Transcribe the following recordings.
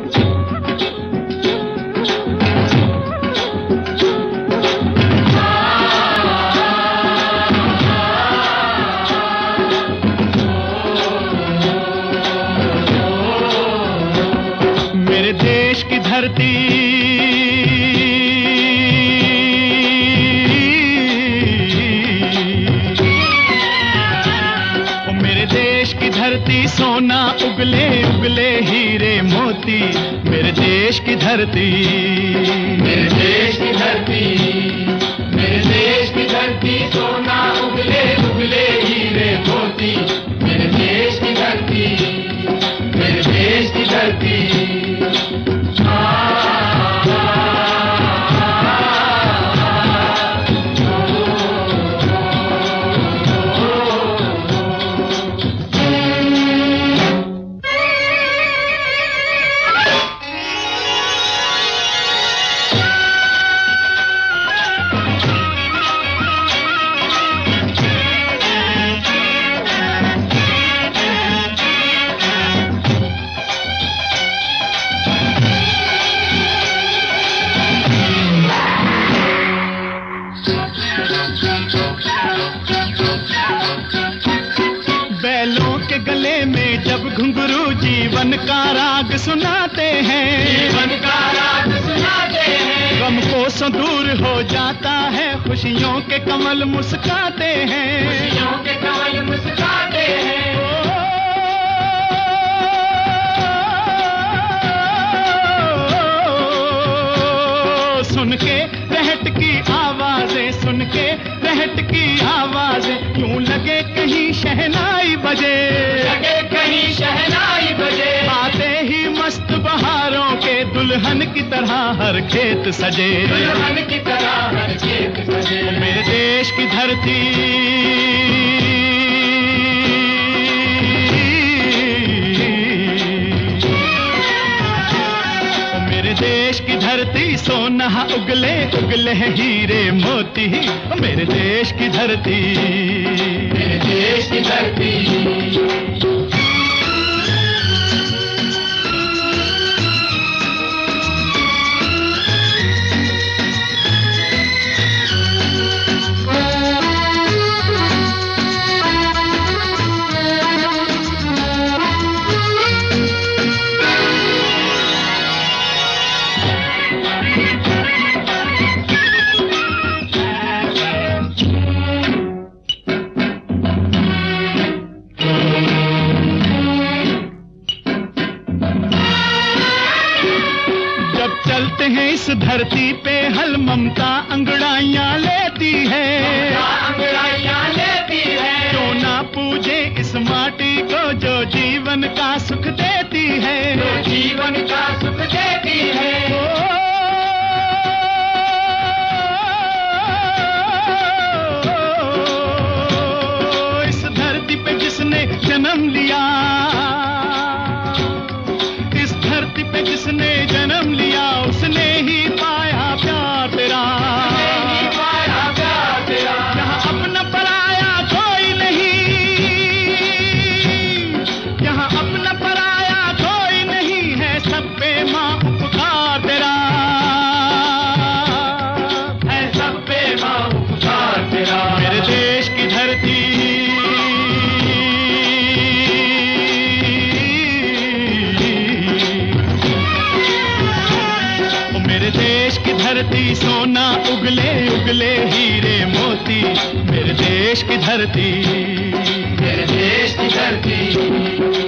धरती ओ मेरे देश की धरती सोना उगले उगले हीरे मोती। मेरे देश की धरती, मेरे देश की धरती, मेरे देश की धरती सोना उगले उगले हीरे मोती। मेरे देश की धरती, मेरे देश की धरती। घुंघरू जीवन का राग सुनाते हैं, जीवन का राग सुनाते हैं। गम को दूर हो जाता है, खुशियों के कमल मुस्काते हैं, खुशियों के कमल मुस्काते हैं। सुन के रहट की आवाजें, सुन के रहट की आवाजें, यूं लगे कहीं शहनाई बजे, लगे कहीं शहनाई बजे। आते ही मस्त बहारों के दुल्हन की तरह हर खेत सजे, दुल्हन की तरह हर खेत सजे। मेरे देश की धरती, मेरे देश की धरती सोना उगले उगले हीरे मोती। मेरे देश की धरती, मेरे देश की धरती। इस धरती पे हल ममता अंगड़ाइयां लेती है, अंगड़ाइयां लेती है। क्यों ना पूजे इस माटी को जो जीवन का सुख देती है, जो जीवन का सुख देती है। इस धरती पे जिसने जन्म लिया, इस धरती पे जिसने जन्म लिया, उसने ही पाया प्यार तेरा, पाया प्यार तेरा। यहाँ अपना पराया कोई नहीं, यहाँ अपना पराया कोई नहीं है, सब पे माँ उपकार तेरा है, सब पे माँ उपकार तेरा। मेरे देश की धरती, धरती सोना उगले उगले हीरे मोती। मेरे देश की धरती, मेरे देश की धरती।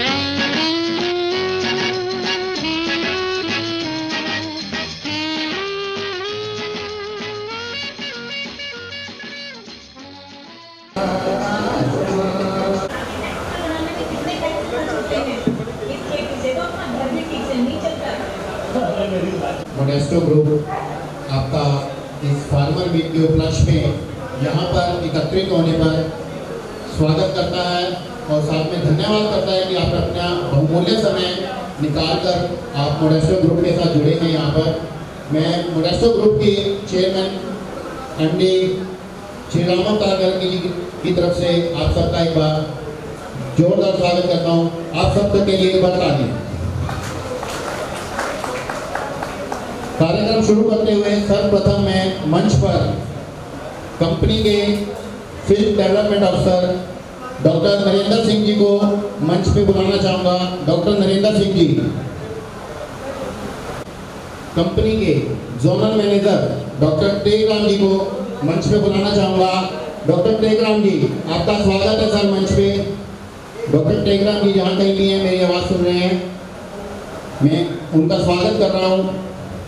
मोडेस्टो ग्रुप आपका इस फार्मर मीट के उपलक्ष्य में यहाँ पर एकत्रित होने पर स्वागत करता है और साथ में धन्यवाद करता है कि आप अपना बहुमूल्य समय निकालकर आप मोडेस्टो ग्रुप के साथ जुड़े हैं। यहाँ पर मैं मोडेस्टो ग्रुप की चेयरमैन एमडी श्री रामम तारकर की तरफ से आप सबका एक बार जोरदार स्वागत करता हूँ। आप सब के लिए एक बार ताली। कार्यक्रम शुरू करते हुए सर्वप्रथम मैं मंच पर कंपनी के फील्ड डेवलपमेंट अफसर डॉक्टर नरेंद्र सिंह जी को मंच पे बुलाना चाहूँगा। डॉक्टर नरेंद्र सिंह जी, कंपनी के zonal manager doctor Tekram ji को मंच पे बुलाना चाहूँगा। डॉक्टर टेकराम जी, आपका स्वागत है सर मंच पे। डॉक्टर टेकराम जी जहाँ कहीं भी हैं, मेरी आवाज़ सुन रहे हैं, मैं उनका स्वागत कर रहा हूँ।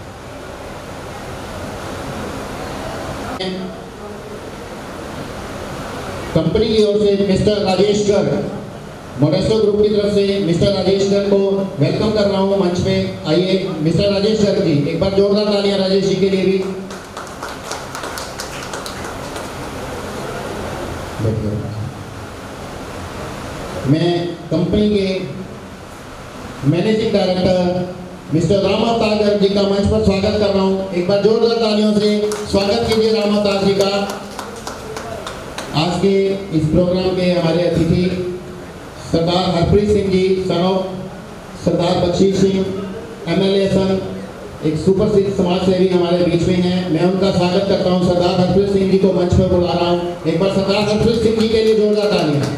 कंपनी की ओर से mister Rajesh Garg, Modesto group की तरफ से मिस्टर राजेश गर्ग को वेलकम कर रहा हूँ मंच पे। आइए मिस्टर राजेश गर्ग जी, एक बार जोरदार तालियां राजेश जी के लिए भी। मैं कंपनी के मैनेजिंग डायरेक्टर मिस्टर राम अवतार गर्ग जी का मंच पर स्वागत कर रहा हूँ। एक बार जोरदार तालियों से स्वागत कीजिए राम अवतार जी का। आज के इस प्रोग्राम के हमारे अतिथि Sardar Harpreet Singh ji, son of Sardar Bakhshi Singh, MLA son, एक सुप्रसिद्ध समाज सेवी हमारे बीच में हैं। मैं उनका स्वागत करता हूं। सरदार हरप्रीत सिंह जी को मंच पर बुला रहा हूं। एक बार सरदार हरप्रीत सिंह जी के लिए जोरदार तालियां।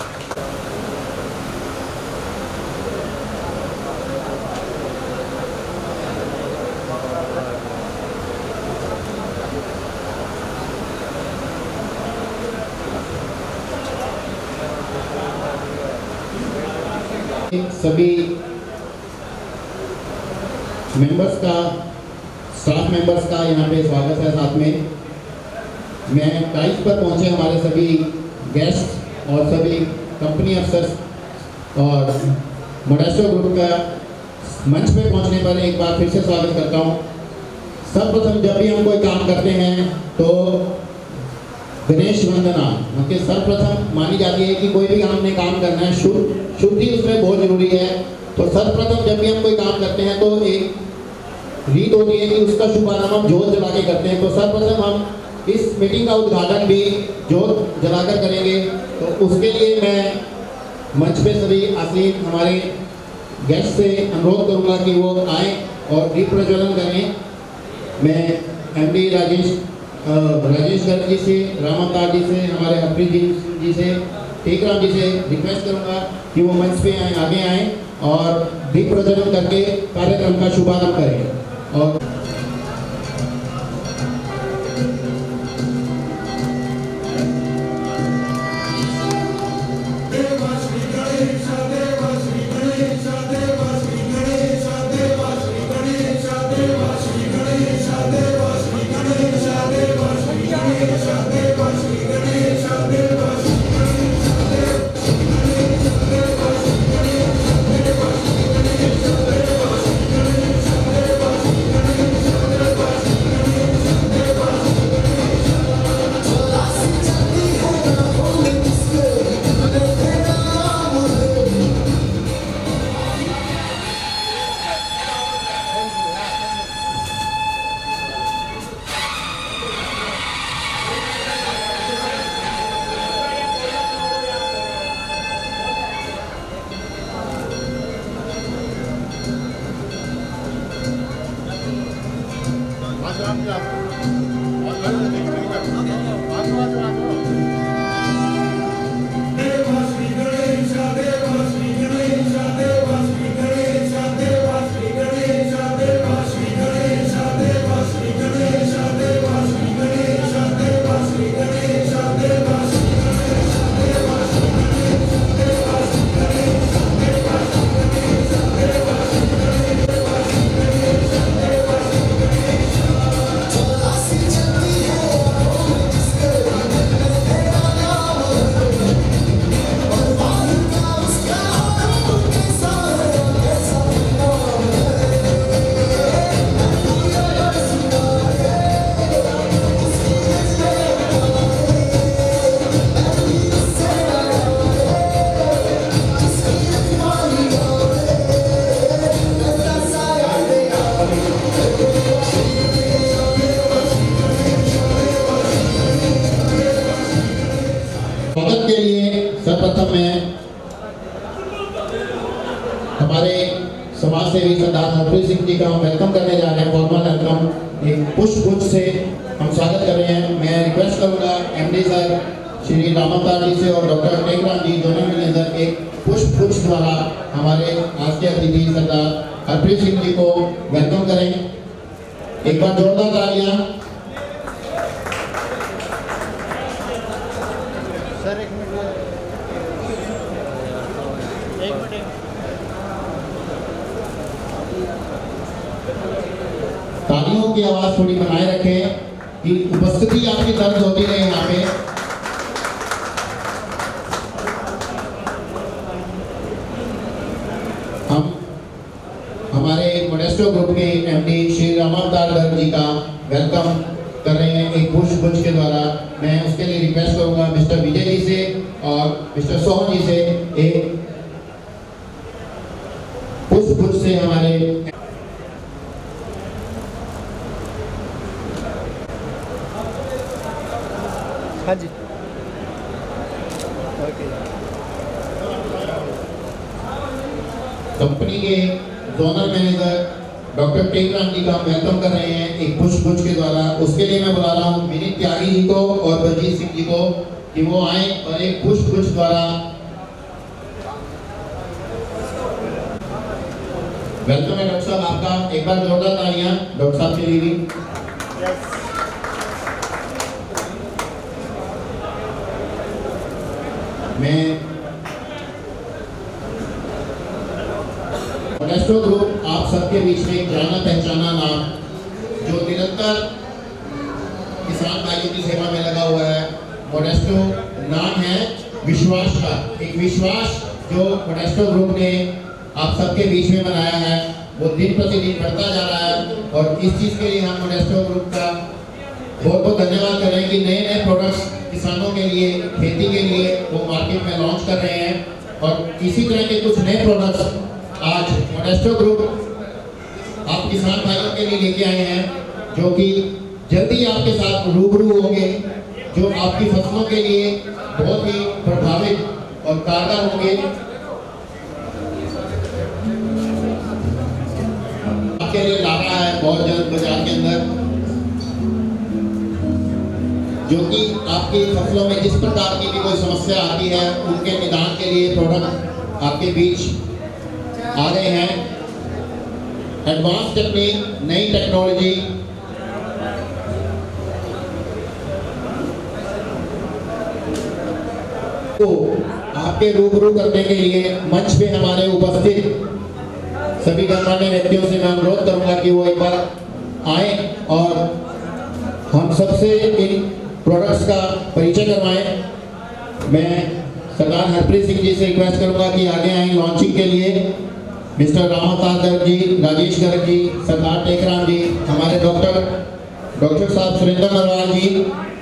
सभी मेंबर्स का, स्टाफ मेंबर्स का यहाँ पे स्वागत है। साथ में मैं टाइप पर पहुँचे हमारे सभी गेस्ट और सभी कंपनी अफसर्स और मोडेस्टो ग्रुप का मंच पे पहुँचने पर एक बार फिर से स्वागत करता हूँ। सर्वप्रथम जब भी हम कोई काम करते हैं तो गणेश वंदना मतलब सर्वप्रथम मानी जाती है कि कोई भी हमने काम करना है, शुद्धि उसमें बहुत जरूरी है। तो सर्वप्रथम जब भी हम कोई काम करते हैं तो एक रीत होती है कि उसका शुभारंभ हम जोत जला के करते हैं। तो सर्वप्रथम हम इस मीटिंग का उद्घाटन भी जोत जलाकर करेंगे। तो उसके लिए मैं मंच पे सभी आसीन हमारे गेस्ट से अनुरोध करूँगा कि वो आए और दीप प्रज्वलन करें। मैं MD राजेश गर्ग जी से, राम अवतार जी से, हमारे हरप्रीत जी से, टेकराम जी से रिक्वेस्ट करूंगा कि वो मंच पे आगे आएँ और दीप प्रज्वलन करके कार्यक्रम का शुभारंभ करें। और हरप्रीत सिंह जी का हम वेलकम करने जा रहे हैं। फॉर्मल वेलकम एक पुष्प से हम स्वागत कर रहे हैं। मैं रिक्वेस्ट करूंगा एमडी सर श्री रामावतार जी से और doctor Tekram ji zonal manager एक पुष्प द्वारा हमारे आज के अतिथि सरदार हरप्रीत सिंह जी को वेलकम करें। एक बार जोरदार तालियां। सर एक मिनट तालियों की आवाज थोड़ी बनाए रखें कि उपस्थिति आपकी दर्ज होती रहे यहाँ पे। हम हमारे मोडेस्टो ग्रुप के एमडी श्री रामावतार जी का वेलकम कर रहे हैं एक पुष्प के द्वारा। मैं उसके लिए रिक्वेस्ट करूंगा मिस्टर विजय जी से और मिस्टर सोहन जी से एक पुष्प से हमारे हाँ जी ओके। कंपनी के zonal manager doctor Tekram ji का वेलकम कर रहे हैं एक पुष्प के द्वारा। उसके लिए मैं बुला रहा हूँ विनीत त्यागी जी को और बलजीत सिंह जी को कि वो आए और एक पुष्प द्वारा वेलकम है डॉक्टर साहब आपका। एक बार जोरदार तालियां डॉक्टर साहब के लिए भी। मैं मोडेस्टो ग्रुप आप सबके बीच में एक जाना पहचाना नाम जो निरंतर किसान भाइयों की सेवा में लगा हुआ है। मोडेस्टो नाम है विश्वास का, एक विश्वास जो मोडेस्टो ग्रुप ने आप सबके बीच में बनाया है वो दिन प्रतिदिन बढ़ता जा रहा है। और इस चीज के लिए हम मोडेस्टो ग्रुप का बहुत बहुत धन्यवाद कर रहे हैं कि नए नए प्रोडक्ट्स किसानों के लिए खेती के लिए वो मार्केट में लॉन्च कर रहे हैं। और इसी तरह के कुछ नए प्रोडक्ट्स आज मोडेस्टो ग्रुप आप किसान भाइयों के लिए लेके आए हैं जो कि जल्दी आपके साथ रूबरू होंगे, जो आपकी फसलों के लिए बहुत ही प्रभावित और कारगर होंगे। आपके लिए ला रहा है बहुत जल्द बाजार के अंदर जो कि आपकी फसलों में जिस प्रकार की भी कोई समस्या आती है उनके निदान के लिए प्रोडक्ट आपके बीच आ रहे हैं। एडवांस टेक्निक, नई टेक्नोलॉजी को आपके रूबरू करने के लिए मंच पे हमारे उपस्थित सभी गणमान्य व्यक्तियों से मैं अनुरोध करूंगा कि वो एक बार आए और हम सबसे इन प्रोडक्ट्स का परिचय करवाएं। मैं सरदार हरप्रीत सिंह जी से रिक्वेस्ट करूंगा कि आगे आए लॉन्चिंग के लिए। मिस्टर रामावतार जी, राजेश गर्ग जी, सरदार टेकराम जी, हमारे डॉक्टर साहब सुरेंद्र नरवाल जी,